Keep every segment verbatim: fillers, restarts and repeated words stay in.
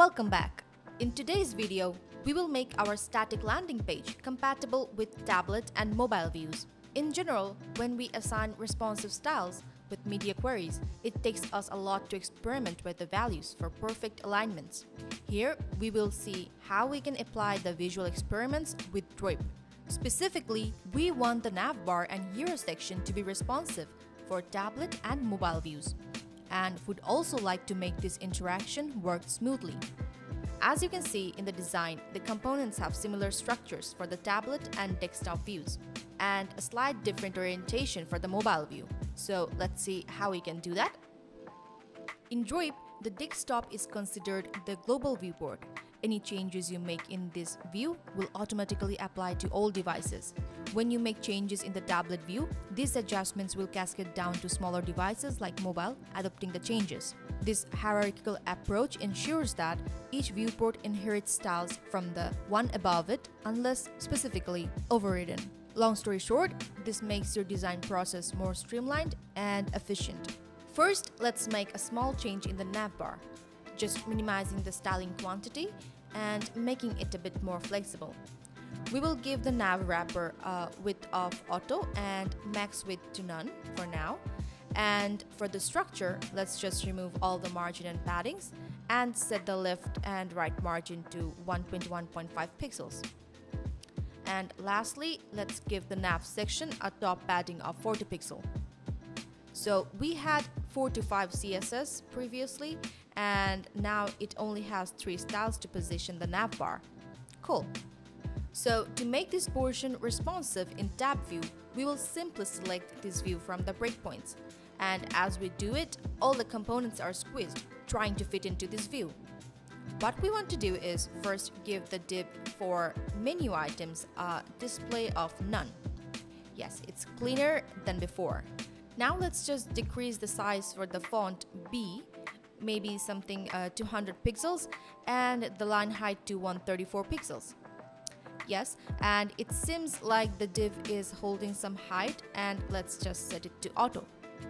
Welcome back. In today's video, we will make our static landing page compatible with tablet and mobile views. In general, when we assign responsive styles with media queries, it takes us a lot to experiment with the values for perfect alignments. Here, we will see how we can apply the visual experiments with Droip. Specifically, we want the Navbar and Hero section to be responsive for tablet and mobile views, and would also like to make this interaction work smoothly. As you can see in the design, the components have similar structures for the tablet and desktop views, and a slight different orientation for the mobile view. So let's see how we can do that. In Droip, the desktop is considered the global viewport. Any changes you make in this view will automatically apply to all devices. When you make changes in the tablet view, these adjustments will cascade down to smaller devices like mobile, adopting the changes. This hierarchical approach ensures that each viewport inherits styles from the one above it unless specifically overridden. Long story short, this makes your design process more streamlined and efficient. First, let's make a small change in the navbar, just minimizing the styling quantity and making it a bit more flexible. We will give the nav wrapper a width of auto and max width to none for now. And for the structure, let's just remove all the margin and paddings and set the left and right margin to one twenty-one point five pixels. And lastly, let's give the nav section a top padding of forty pixels. So we had four to five C S S previously, and now it only has three styles to position the navbar. Cool. So to make this portion responsive in tab view, we will simply select this view from the breakpoints. And as we do it, all the components are squeezed, trying to fit into this view. What we want to do is first give the div for menu items a display of none. Yes, it's cleaner than before. Now let's just decrease the size for the font B, maybe something uh, two hundred pixels, and the line height to one thirty-four pixels. Yes, and it seems like the div is holding some height, and let's just set it to auto.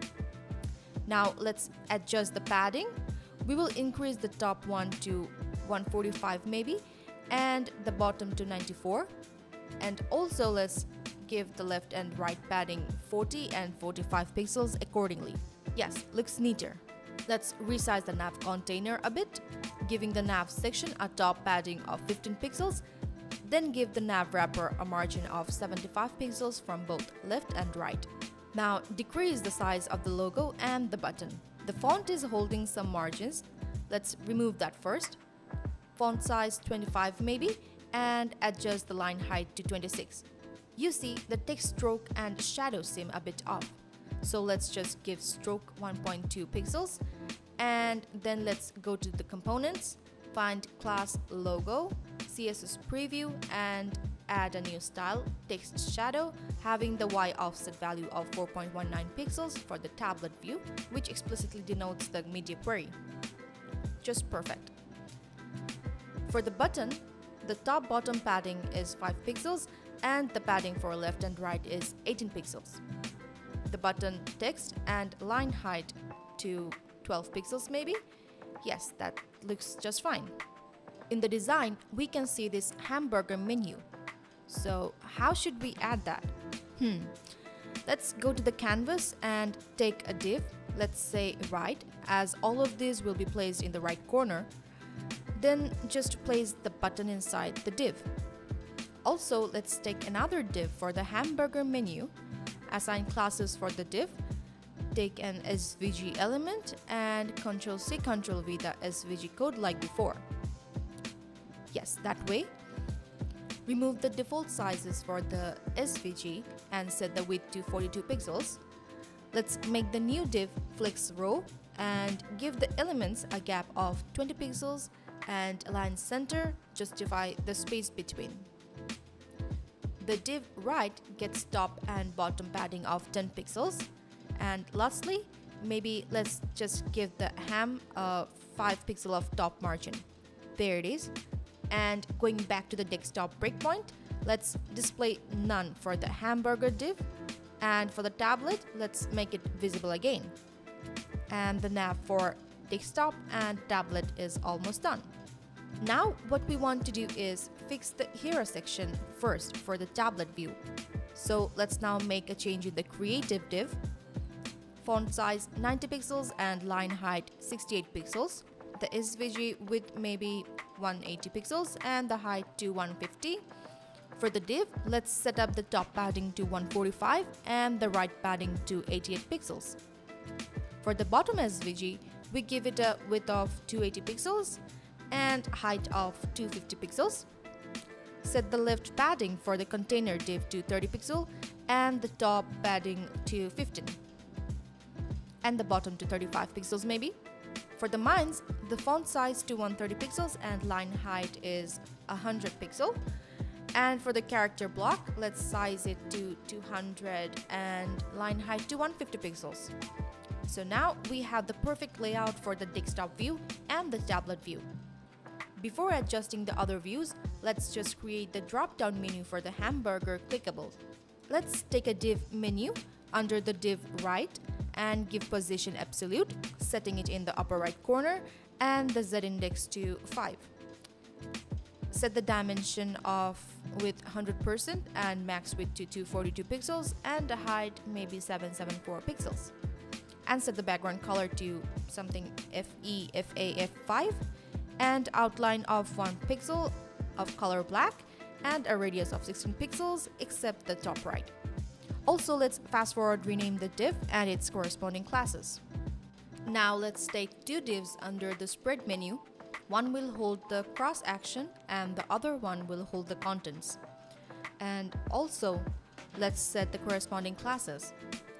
Now let's adjust the padding. We will increase the top one to one forty-five maybe, and the bottom to ninety-four. And also let's give the left and right padding forty and forty-five pixels accordingly. Yes, looks neater. Let's resize the nav container a bit, giving the nav section a top padding of fifteen pixels, then give the nav wrapper a margin of seventy-five pixels from both left and right. Now decrease the size of the logo and the button. The font is holding some margins. Let's remove that first. Font size twenty-five maybe, and adjust the line height to twenty-six. You see, the text stroke and shadow seem a bit off. So let's just give stroke one point two pixels, and then let's go to the components, find class logo, C S S preview, and add a new style, text shadow, having the Y offset value of four point one nine pixels for the tablet view, which explicitly denotes the media query. Just perfect. For the button, the top bottom padding is five pixels, and the padding for left and right is eighteen pixels. The button text and line height to twelve pixels maybe? Yes, that looks just fine. In the design, we can see this hamburger menu. So how should we add that? Hmm. Let's go to the canvas and take a div, let's say right, as all of these will be placed in the right corner. Then just place the button inside the div. Also, let's take another div for the hamburger menu, assign classes for the div, take an S V G element, and control C, control V the S V G code like before. Yes, that way. Remove the default sizes for the S V G and set the width to forty-two pixels. Let's make the new div flex row and give the elements a gap of twenty pixels and align center, justify the space between. The div right gets top and bottom padding of ten pixels. And lastly, maybe let's just give the ham a five pixel of top margin. There it is. And going back to the desktop breakpoint, let's display none for the hamburger div, and for the tablet, let's make it visible again. And the nav for desktop and tablet is almost done. Now what we want to do is fix the hero section first for the tablet view. So let's now make a change in the creative div. Font size ninety pixels and line height sixty-eight pixels. The S V G width maybe one hundred eighty pixels and the height to one hundred fifty. For the div, let's set up the top padding to one forty-five and the right padding to eighty-eight pixels. For the bottom S V G, we give it a width of two hundred eighty pixels and height of two hundred fifty pixels. Set the left padding for the container div to thirty pixels and the top padding to fifteen. And the bottom to thirty-five pixels maybe. For the mines, the font size to one hundred thirty pixels and line height is one hundred pixels. And for the character block, let's size it to two hundred and line height to one hundred fifty pixels. So now we have the perfect layout for the desktop view and the tablet view. Before adjusting the other views, let's just create the drop-down menu for the Hamburger clickable. Let's take a div menu under the div right and give position absolute, setting it in the upper right corner and the z-index to five. Set the dimension of with one hundred percent and max width to two hundred forty-two pixels and the height maybe seven hundred seventy-four pixels. And set the background color to something F E F A F five and outline of one pixel of color black and a radius of sixteen pixels except the top right. Also, let's fast forward rename the div and its corresponding classes. Now let's take two divs under the spread menu. One will hold the cross action and the other one will hold the contents. And also, let's set the corresponding classes.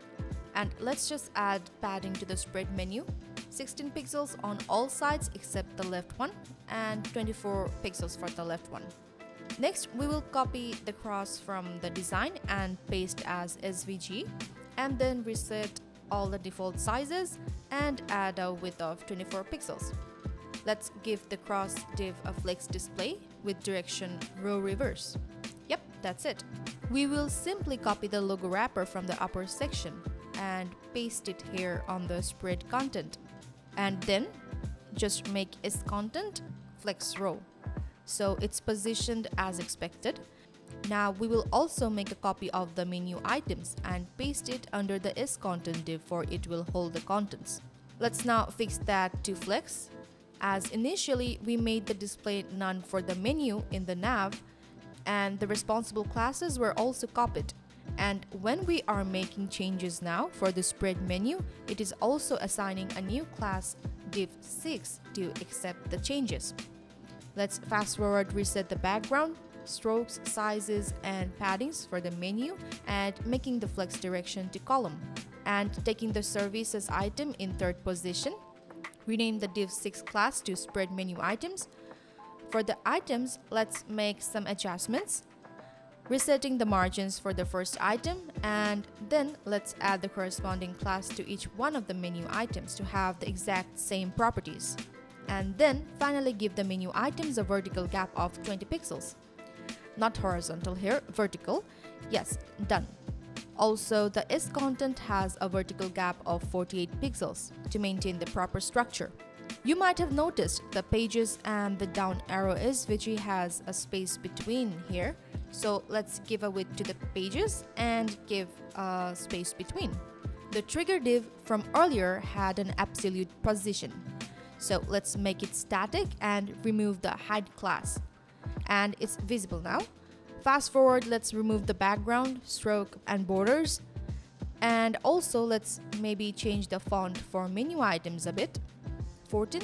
And let's just add padding to the spread menu. sixteen pixels on all sides except the left one and twenty-four pixels for the left one. Next, we will copy the cross from the design and paste as S V G and then reset all the default sizes and add a width of twenty-four pixels. Let's give the cross div a flex display with direction row reverse. Yep, that's it. We will simply copy the logo wrapper from the upper section and paste it here on the spread content. And then just make is content flex row. So it's positioned as expected. Now we will also make a copy of the menu items and paste it under the is content div for it will hold the contents. Let's now fix that to flex. As initially we made the display none for the menu in the nav and the responsible classes were also copied. And when we are making changes now for the spread menu, it is also assigning a new class div six to accept the changes. Let's fast forward reset the background, strokes, sizes and paddings for the menu and making the flex direction to column. And taking the services item in third position, rename the div six class to spread menu items. For the items, let's make some adjustments. Resetting the margins for the first item and then let's add the corresponding class to each one of the menu items to have the exact same properties. And then finally give the menu items a vertical gap of twenty pixels. Not horizontal here, vertical. Yes, done. Also, the is content has a vertical gap of forty-eight pixels to maintain the proper structure. You might have noticed the pages and the down arrow S V G has a space between here. So let's give a width to the pages and give a space between. The trigger div from earlier had an absolute position. So let's make it static and remove the hide class. And it's visible now. Fast forward, let's remove the background, stroke and borders. And also let's maybe change the font for menu items a bit. fourteen,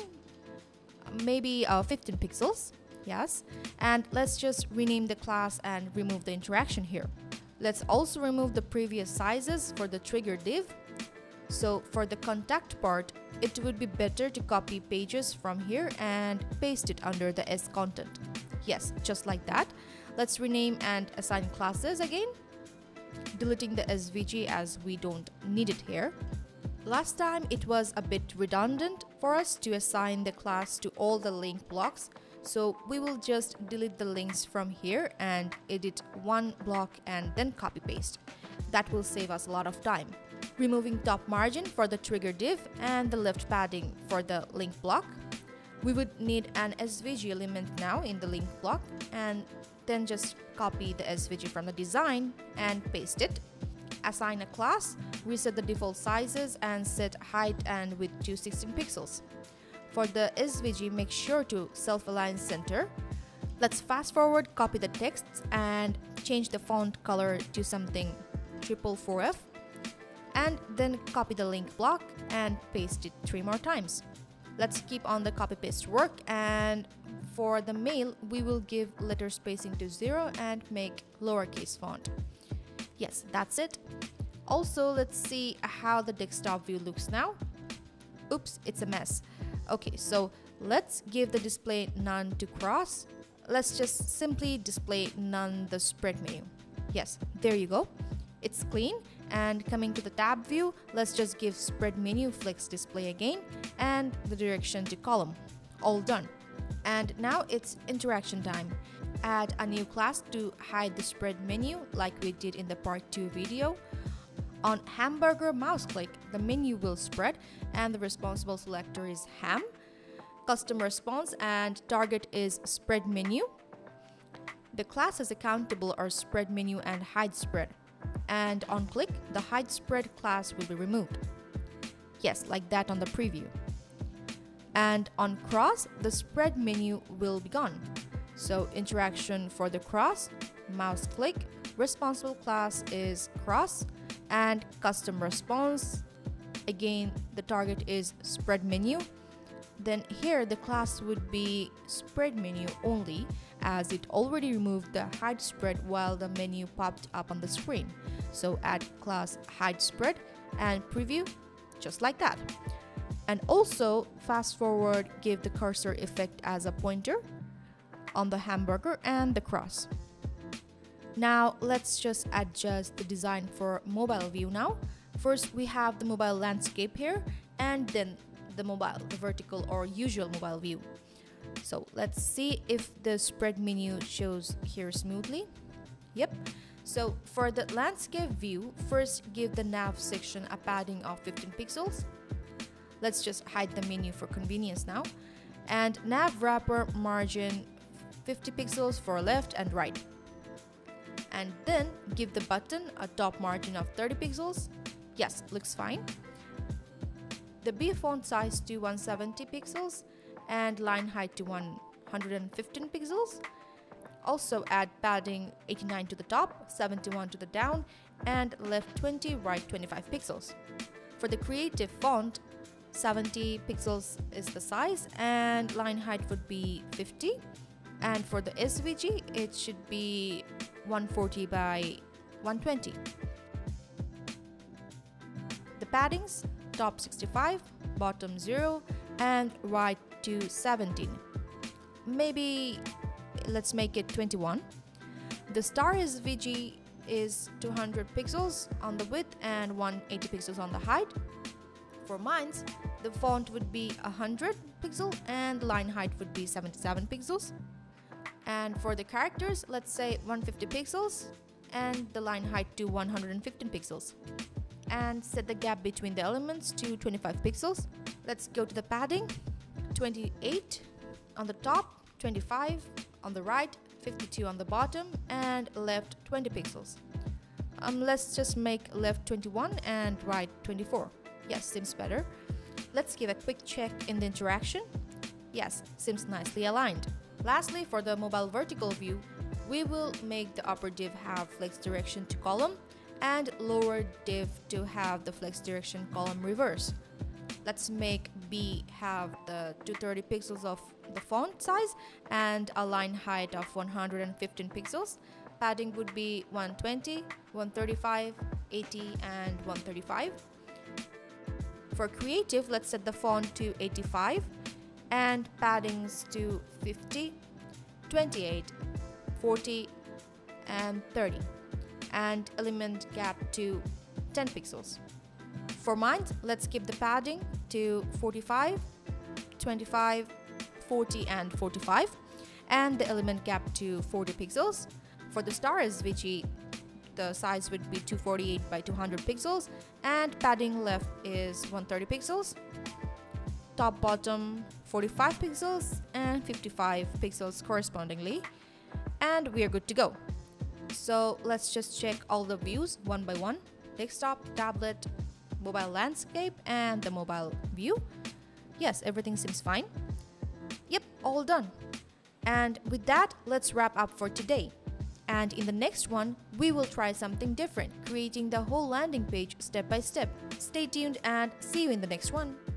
maybe uh, fifteen pixels. Yes, and let's just rename the class and remove the interaction here. Let's also remove the previous sizes for the trigger div. So for the contact part, it would be better to copy pages from here and paste it under the S content. Yes, just like that. Let's rename and assign classes again, deleting the S V G as we don't need it here. Last time it was a bit redundant for us to assign the class to all the link blocks. So we will just delete the links from here and edit one block and then copy paste. That will save us a lot of time. Removing top margin for the trigger div and the left padding for the link block. We would need an S V G element now in the link block, and then just copy the S V G from the design and paste it. Assign a class, reset the default sizes, and set height and width to sixteen pixels. For the S V G, make sure to self-align center. Let's fast forward, copy the texts, and change the font color to something triple four F, and then copy the link block and paste it three more times. Let's keep on the copy paste work, and for the mail we will give letter spacing to zero and make lowercase font. Yes, that's it. Also, let's see how the desktop view looks now. Oops, it's a mess. Okay, so let's give the display none to cross. Let's just simply display none the spread menu. Yes, there you go. It's clean. And coming to the tab view, let's just give spread menu flex display again and the direction to column. All done. And now it's interaction time. Add a new class to hide the spread menu like we did in the part two video. On Hamburger mouse click, the menu will spread and the responsible selector is ham. Custom response and target is spread menu. The classes accountable are spread menu and hide spread. And on click, the hide spread class will be removed. Yes, like that on the preview. And on cross, the spread menu will be gone. So interaction for the cross, mouse click, responsible class is cross, and custom response, again the target is spread menu. Then here the class would be spread menu only, as it already removed the hide spread while the menu popped up on the screen. So add class hide spread and preview just like that. And also fast forward, give the cursor effect as a pointer on the hamburger and the cross. Now let's just adjust the design for mobile view now. First we have the mobile landscape here, and then the mobile, the vertical or usual mobile view. So let's see if the spread menu shows here smoothly. Yep. So for the landscape view, first give the nav section a padding of fifteen pixels. Let's just hide the menu for convenience now. And nav wrapper margin fifty pixels for left and right. And then give the button a top margin of thirty pixels. Yes, looks fine. The B font size to one hundred seventy pixels and line height to one hundred fifteen pixels. Also add padding eighty-nine to the top, seventy-one to the down, and left twenty, right twenty-five pixels. For the creative font, seventy pixels is the size and line height would be fifty. And for the S V G, it should be one forty by one twenty. The paddings, top sixty-five, bottom zero, and right to seventeen. Maybe let's make it twenty-one. The star S V G is two hundred pixels on the width and one hundred eighty pixels on the height. For mines, the font would be one hundred pixels and line height would be seventy-seven pixels. And for the characters, let's say one hundred fifty pixels and the line height to one hundred fifteen pixels. And set the gap between the elements to twenty-five pixels. Let's go to the padding, twenty-eight on the top, twenty-five on the right, fifty-two on the bottom, and left twenty pixels. Um, let's just make left twenty-one and right twenty-four. Yes, seems better. Let's give a quick check in the interaction. Yes, seems nicely aligned. Lastly, for the mobile vertical view, we will make the upper div have flex direction to column and lower div to have the flex direction column reverse. Let's make B have the two hundred thirty pixels of the font size and a line height of one hundred fifteen pixels. Padding would be one hundred twenty, one hundred thirty-five, eighty, and one hundred thirty-five. For creative, let's set the font to eighty-five and paddings to fifty, twenty-eight, forty, and thirty, and element gap to ten pixels. For mines, let's keep the padding to forty-five, twenty-five, forty, and forty-five, and the element gap to forty pixels. For the star S V G, the size would be two forty-eight by two hundred pixels, and padding left is one hundred thirty pixels. top bottom forty-five pixels and fifty-five pixels correspondingly, and we are good to go. So let's just check all the views one by one: desktop, tablet, mobile landscape, and the mobile view. Yes, everything seems fine. Yep, all done. And with that, let's wrap up for today. And in the next one, we will try something different, creating the whole landing page step by step. Stay tuned and see you in the next one.